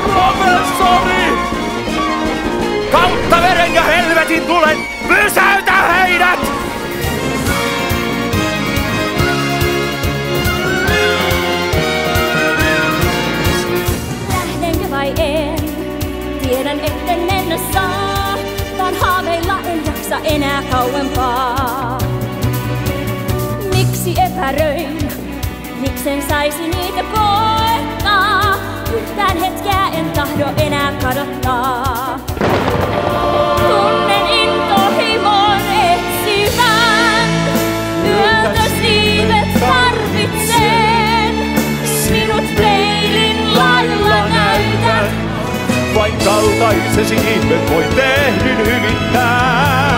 Professori! Kautta veren ja helvetin tulen, pysäytä heidät! Lähdenkö vai en? Tiedän etten mennä saa, vaan haaveilla en jaksa enää kauempaa. Miksi epäröin? Miksen saisi niitä koettaa? Yhtään hetkeä en tahdo enää kadottaa. Tunnen intohimon etsivän, yöltä siivet tarvitsen. Minut peilin lailla näytät, vain kaltaisesi ihme voi tehdyn hyvittää.